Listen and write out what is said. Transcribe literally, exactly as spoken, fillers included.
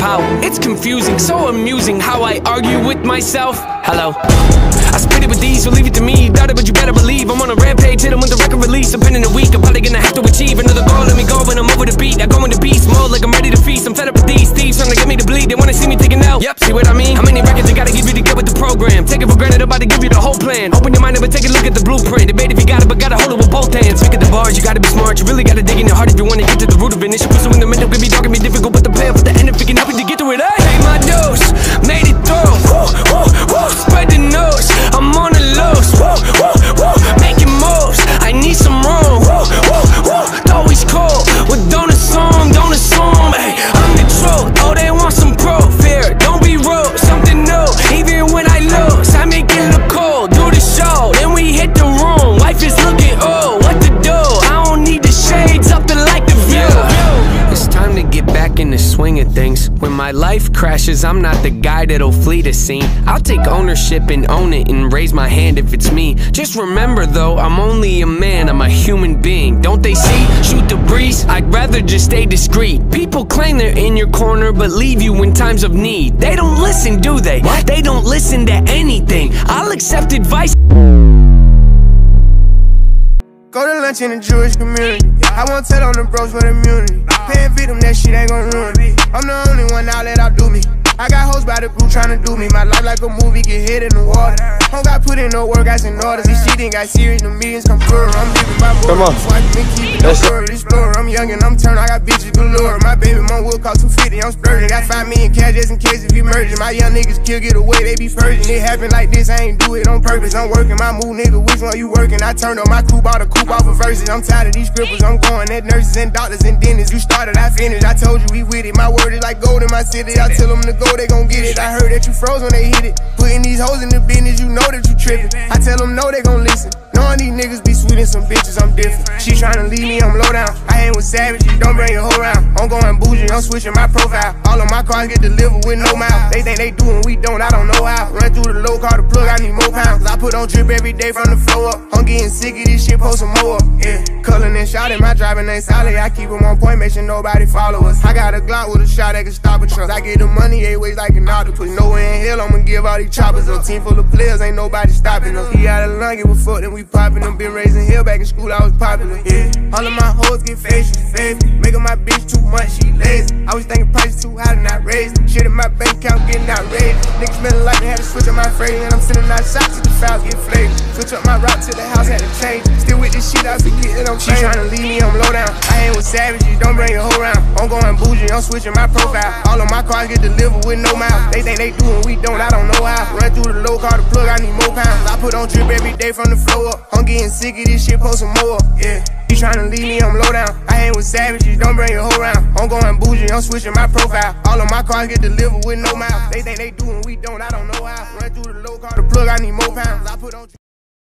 How? It's confusing, so amusing how I argue with myself. Hello. I spit it with these, so leave it to me. Doubt it, but you better believe I'm on a rampage, hit 'em with the record release. I'm pinning a week, I'm probably gonna have to achieve another goal. Let me go when I'm over the beat. I go into beast mode like I'm ready to feast. I'm fed up with these thieves trying to get me to bleed. They wanna see me taking out. Yep, see what I mean? How many records they gotta give you to get with the program? Take it for granted, I'm about to give you the whole plan. Open your mind up and take a look at the blueprint. Debate if you got it, but gotta hold it with both hands. Look at the bars, you gotta be smart. You really gotta dig in your heart if you wanna get to the root of it. Issue pursuing the mental could be dark and be difficult, but the payoff at the end of it can help you to get through it. Hey, pay my dues, made it through. Woo, woo, woo, spread the news. I'm on the loose. Woo, woo, woo, making moves. I need some room. Woo, woo, woo, always cool. Well, don't assume, don't assume. Hey, I'm the truth. Oh, they want some proof here. Don't be rude. Something new. Even when I lose, I make it look cool. Do the show, then we hit the room. Life is looking old. What to do? I don't need the shades up to like the view. It's time to get back in the swing of things. When my life crashes, I'm not the guy that'll flee the scene. I'll take ownership and own it and raise my hand if it's me. Just remember though, I'm only a man, I'm a human being. Don't they see? Shoot the breeze, I'd rather just stay discreet. People claim they're in your corner but leave you in times of need. They don't listen, do they? What? They don't listen to anything. I'll accept advice. Go to lunch in the Jewish community. I won't tell on the bros for the immunity. Paying feed them, that shit ain't gon' ruin me. I'm the only one now that outdo me. I got hoes by the group tryna do me. My life like a movie, get hit in the water. Home got put in no work, got in orders. This shit ain't got serious, the meetings come through. I'm living my mood, swiping and keeping no word. Explorer, I'm young and I'm turned, I got bitches galore. My baby mom will cost two fifty, I'm splurging. Got five million cash just in case if you merging. My young niggas kill, get away, they be purging. It happen like this, I ain't do it on purpose. I'm working my move, nigga, which one you working? I turned on my crew, bought a coupe off of verses. I'm tired of these scribbles, I'm going at nurses and doctors and dentists. You started, I finished, I told you we with it. My word is like gold in my city. I tell them to go, they gon' get it. I heard that you froze when they hit it. Putting these hoes in the business, you know that you trippin'. I tell them no, they gon' listen. Knowing these niggas be sweet and some bitches, I'm different. She tryna leave me, I'm low down. I ain't with savages, don't bring your hoe round. I'm going bougie, I'm switching my profile. All of my cars get delivered with no mouth. They think they do and we don't, I don't know how. Run through the low car to plug, I need more pounds. I put on drip every day from the flow up. I'm getting sick of this shit, post some more up. Yeah, cullin' and shouting, my driving ain't solid. I keep them on point, make sure nobody follow us. I got a Glock with a shot that can stop a truck. I get the money eight ways like an octopus. Nowhere in hell I'ma give all these choppers up. Team full of players, ain't nobody stopping us. He out of line, give a fuck, then we poppin' them. Been raising hell back in school, I was popular. Yeah, all of my hoes get facial, favorite. Making my bitch too much, she lazy. I was thinking prices too high and I raised them. Shit in my bank account getting outrageous. Niggas smelling like they had to switch up my phrase. And I'm sending out shots to the files get flavored. Switch up my route to the house, had to change. Still with this shit, I forget that I'm famous. She tryna leave me, I'm low down. I ain't with savages, don't bring your hoe round. I'm going bougie, I'm switching my profile. All of my cars get delivered with no mouth. They think they do and we don't, I don't know how. Run through the low car to plug, I need more pounds. I put on drip every day from the flow up. I'm getting sick of this shit, post some more. Yeah, she tryna leave me, I'm low down. I ain't with savages, don't bring your hoe round. I'm going bougie, I'm switching my profile. All of my cars get delivered with no mouth. They think they do and we don't, I don't know how. Run through the low car to plug, I need more pounds. I put on